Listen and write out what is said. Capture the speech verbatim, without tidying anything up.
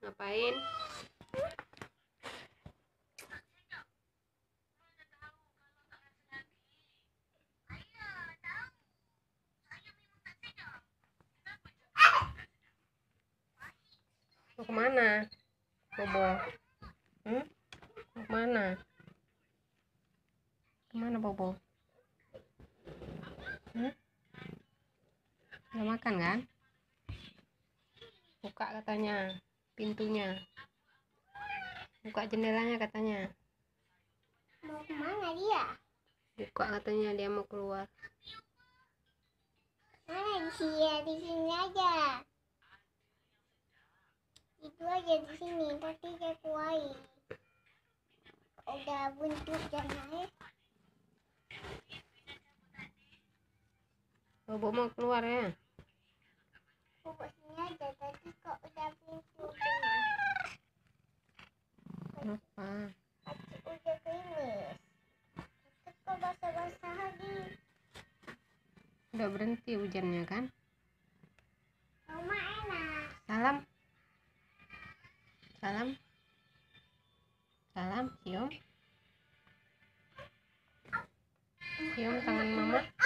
Ngapain? Mau kemana? Bobo? Hmm? Mau kemana? Kemana Bobo? Hmm? Udah makan kan? Buka katanya pintunya. Buka jendelanya katanya. Mau kemana dia? Buka katanya dia mau keluar. Mana di sini? Di sini aja. Itu aja di sini. Tapi dia keluarin. Udah buntuk jangan. Bobo mau keluar ya? Bobo sini aja. Tadi kok udah buntuk jangan. Kenapa? Kaki udah gerimis. Tapi kok basah-basah lagi. Udah berhenti hujannya kan? Mama enak. Salam. Salam. Salam, cium. Cium tangan mama.